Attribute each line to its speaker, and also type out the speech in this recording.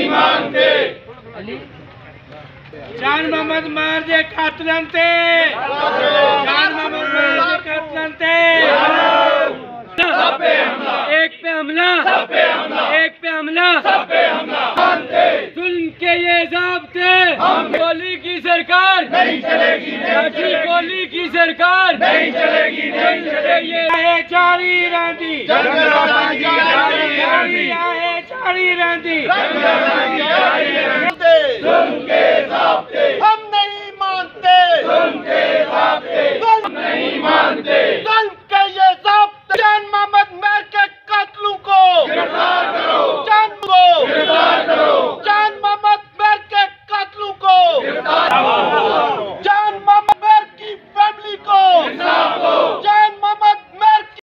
Speaker 1: मानते।
Speaker 2: जान मोहम्मद मार दे कातलन ते, जान मोहम्मद मार दे कातलन ते।
Speaker 1: सब पे हमला,
Speaker 2: एक पे हमला,
Speaker 1: सब पे हमला,
Speaker 2: एक पे हमला,
Speaker 1: सब पे हमला। मानते
Speaker 2: सुन के ये ज़ाब्ते, गोली की सरकार
Speaker 1: नहीं चलेगी, नहीं चलेगी,
Speaker 2: गोली की सरकार
Speaker 1: नहीं चलेगी, नहीं चलेगी।
Speaker 2: ये है जारी रहती,
Speaker 1: जंग जारी रहती,
Speaker 2: जारी रहती।
Speaker 1: जंग जारी रहती।